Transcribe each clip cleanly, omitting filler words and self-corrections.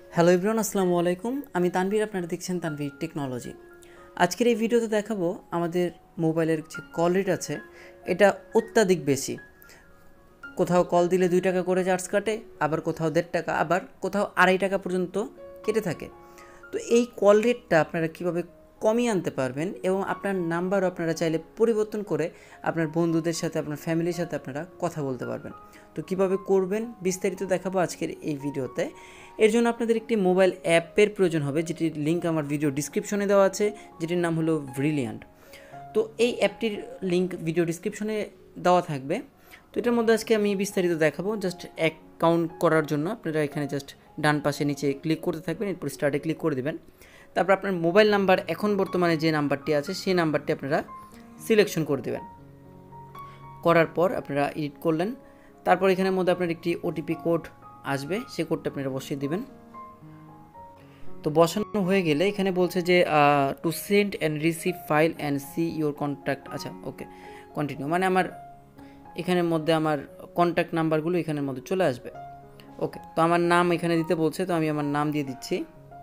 Hello everyone, আসসালামু আলাইকুম। আমি তানভীর, আপনারা দেখছেন তানভীর টেকনোলজি। আজকের এই ভিডিওতে দেখাবো আমাদের মোবাইলের যে কল রেট আছে এটা অত্যাধিক বেশি। কোথাও কল দিলে 2 টাকা করে চার্জ কাটে, আবার কোথাও 1.5 টাকা, আবার কোথাও 2.5 টাকা পর্যন্ত কেটে থাকে। তো এই কল রেটটা আপনারা কীভাবে কমিয়ে আনতে পারবেন এবং আপনার নাম্বারও আপনারা চাইলে পরিবর্তন করে আপনার বন্ধুদের সাথে, আপনার ফ্যামিলির সাথে আপনারা কথা বলতে পারবেন। তো কিভাবে করবেন বিস্তারিত দেখাবো আজকের এই ভিডিওতে। এর জন্য আপনাদের একটি মোবাইল অ্যাপের প্রয়োজন হবে, যেটির লিঙ্ক আমার ভিডিও ডিসক্রিপশনে দেওয়া আছে, যেটির নাম হলো ব্রিলিয়ান্ট। তো এই অ্যাপটির লিঙ্ক ভিডিও ডিসক্রিপশনে দেওয়া থাকবে। তো এটার মধ্যে আজকে আমি বিস্তারিত দেখাবো। জাস্ট অ্যাকাউন্ট করার জন্য আপনারা এখানে জাস্ট ডান পাশে নিচে ক্লিক করতে থাকবেন, এরপর স্টার্টে ক্লিক করে দেবেন। তারপর আপনার মোবাইল নাম্বার, এখন বর্তমানে যে নাম্বারটি আছে সেই নাম্বারটি আপনারা সিলেকশন করে দেবেন। করার পর আপনারা এডিট করলেন। তারপর এখানের মধ্যে আপনার একটি ওটিপি কোড আসবে, সেই কোডটা আপনারা বসিয়ে দিবেন। তো বসানো হয়ে গেলে এখানে বলছে যে to send and receive file and see your contact. আচ্ছা, ওকে, কন্টিনিউ। মানে আমার এখানের মধ্যে আমার কন্ট্যাক্ট নাম্বারগুলো এখানের মধ্যে চলে আসবে। ওকে, তো আমার নাম এখানে দিতে বলছে, তো আমি আমার নাম দিয়ে দিচ্ছি।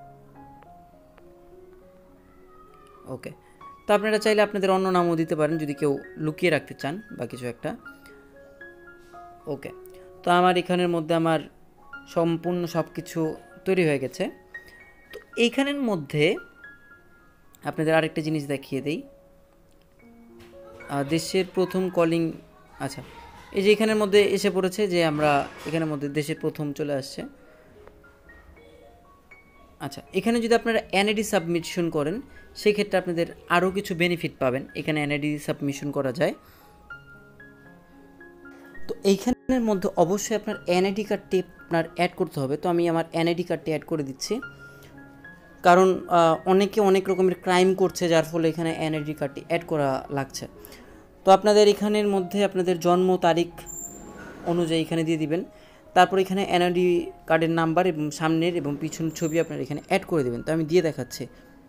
ওকে, তো আপনারা চাইলে আপনাদের অন্য নামও দিতে পারেন যদি কেউ লুকিয়ে রাখতে চান বা কিছু একটা। ওকে, তো আমার এখানের মধ্যে আমার সম্পূর্ণ সব কিছু তৈরি হয়ে গেছে। তো এইখানের মধ্যে আপনাদের আরেকটা জিনিস দেখিয়ে দেই, দেশের প্রথম কলিং। আচ্ছা, এই যে এখানের মধ্যে এসে পড়েছে যে আমরা এখানের মধ্যে দেশের প্রথম চলে আসছে। আচ্ছা, এখানে যদি আপনারা এনআইডি সাবমিশন করেন সেক্ষেত্রে আপনাদের আরও কিছু বেনিফিট পাবেন। এখানে এনআইডি সাবমিশন করা যায়। তো এইখানের মধ্যে অবশ্যই আপনার এনআইডি কার্ডটি আপনার অ্যাড করতে হবে। তো আমি আমার এনআইডি কার্ডটি অ্যাড করে দিচ্ছি, কারণ অনেকে অনেক রকমের ক্রাইম করছে, যার ফলে এখানে এনআইডি কার্ডটি অ্যাড করা লাগছে। তো আপনাদের এখানের মধ্যে আপনাদের জন্ম তারিখ অনুযায়ী এখানে দিয়ে দিবেন। তারপর এখানে এনআইডি কার্ডের নাম্বার এবং সামনের এবং পিছনের ছবি আপনার এখানে অ্যাড করে দেবেন। তো আমি দিয়ে দেখাচ্ছি।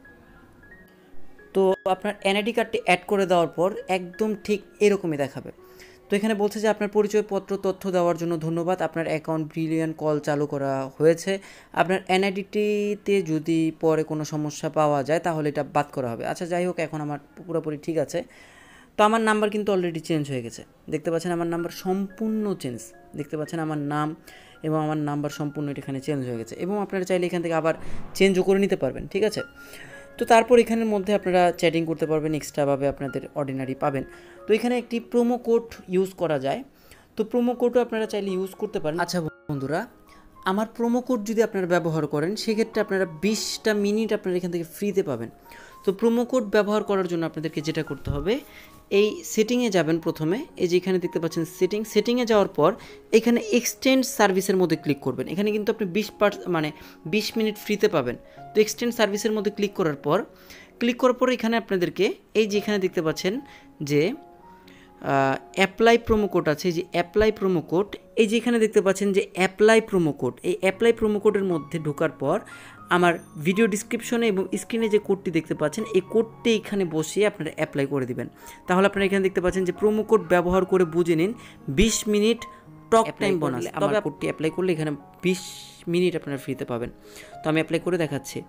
তো আপনার এনআইডি কার্ডটি অ্যাড করে দেওয়ার পর একদম ঠিক এরকমই দেখাবে। তো এখানে বলছে যে আপনার পরিচয়পত্র তথ্য দেওয়ার জন্য ধন্যবাদ, আপনার অ্যাকাউন্ট ব্রিলিয়ান্ট কল চালু করা হয়েছে। আপনার এনআইডিটিতে যদি পরে কোনো সমস্যা পাওয়া যায় তাহলে এটা বাদ করা হবে। আচ্ছা, যাই হোক, এখন আমার পুরোপুরি ঠিক আছে। তো আমার নাম্বার কিন্তু অলরেডি চেঞ্জ হয়ে গেছে, দেখতে পাচ্ছেন আমার নাম্বার সম্পূর্ণ চেঞ্জ। দেখতে পাচ্ছেন আমার নাম এবং আমার নাম্বার সম্পূর্ণ এখানে চেঞ্জ হয়ে গেছে, এবং আপনারা চাইলে এখান থেকে আবার চেঞ্জও করে নিতে পারবেন, ঠিক আছে। তো তারপর এখানের মধ্যে আপনারা চ্যাটিং করতে পারবেন, এক্সট্রাভাবে আপনাদের অর্ডিনারি পাবেন। তো এখানে একটি প্রোমো কোড ইউজ করা যায়, তো প্রোমো কোডও আপনারা চাইলে ইউজ করতে পারেন। আচ্ছা বন্ধুরা, আমার প্রোমো কোড যদি আপনারা ব্যবহার করেন সেক্ষেত্রে আপনারা 20টা মিনিট আপনারা এখান থেকে ফ্রিতে পাবেন। তো প্রোমো কোড ব্যবহার করার জন্য আপনাদেরকে যেটা করতে হবে, এই সেটিংয়ে যাবেন প্রথমে। এই যে এখানে দেখতে পাচ্ছেন সেটিংয়ে যাওয়ার পর এখানে এক্সটেন্ড সার্ভিসের মধ্যে ক্লিক করবেন। এখানে কিন্তু আপনি 20 মিনিট ফ্রিতে পাবেন। তো এক্সটেন্ড সার্ভিসের মধ্যে ক্লিক করার পর এখানে আপনাদেরকে এই যে এখানে দেখতে পাচ্ছেন যে অ্যাপ্লাই প্রোমো কোড আছে, এই যে অ্যাপ্লাই প্রোমো কোড, এই যে এখানে দেখতে পাচ্ছেন যে অ্যাপ্লাই প্রোমো কোড। এই অ্যাপ্লাই প্রোমো কোডের মধ্যে ঢোকার পর আমার ভিডিও ডিসক্রিপশনে এবং স্ক্রিনে যে কোডটি দেখতে পাচ্ছেন এই কোডটি এখানে বসিয়ে আপনারা অ্যাপ্লাই করে দিবেন। তাহলে আপনারা এখানে দেখতে পাচ্ছেন যে প্রোমো কোড ব্যবহার করে বুঝে নিন 20 মিনিট টক টাইম বোনাস। তবে কোডটি অ্যাপ্লাই করলে এখানে 20 মিনিট আপনারা ফ্রিতে পাবেন। তো আমি অ্যাপ্লাই করে দেখাচ্ছি।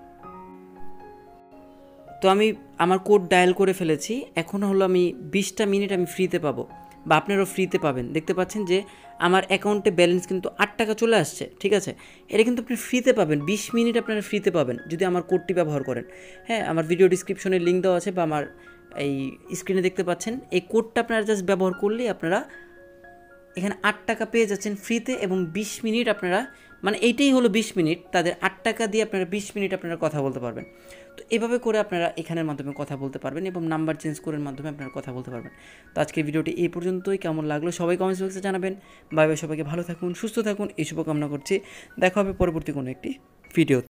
তো আমি আমার কোড ডায়াল করে ফেলেছি, এখন হলো আমি 20টা মিনিট আমি ফ্রিতে পাবো, বা আপনারাও ফ্রিতে পাবেন। দেখতে পাচ্ছেন যে আমার অ্যাকাউন্টে ব্যালেন্স কিন্তু 8 টাকা চলে আসছে, ঠিক আছে। এটা কিন্তু আপনি ফ্রিতে পাবেন, 20 মিনিট আপনারা ফ্রিতে পাবেন যদি আমার কোডটি ব্যবহার করেন। হ্যাঁ, আমার ভিডিও ডিসক্রিপশনে লিঙ্ক দেওয়া আছে, বা আমার এই স্ক্রিনে দেখতে পাচ্ছেন। এই কোডটা আপনারা জাস্ট ব্যবহার করলেই আপনারা এখানে 8 টাকা পেয়ে যাচ্ছেন ফ্রিতে, এবং 20 মিনিট আপনারা, মানে এইটাই হলো 20 মিনিট, তাদের 8 টাকা দিয়ে আপনারা 20 মিনিট আপনারা কথা বলতে পারবেন। তো এভাবে করে আপনারা এখানের মাধ্যমে কথা বলতে পারবেন এবং নাম্বার চেঞ্জ করার মাধ্যমে আপনারা কথা বলতে পারবেন। তো আজকের ভিডিওটি এই পর্যন্তই। কেমন লাগলো সবাই কমেন্টস বক্সে জানাবেন। বাই বাই, সবাইকে ভালো থাকুন, সুস্থ থাকুন, এই শুভকামনা করছি। দেখা হবে পরবর্তী কোনো একটি ভিডিও।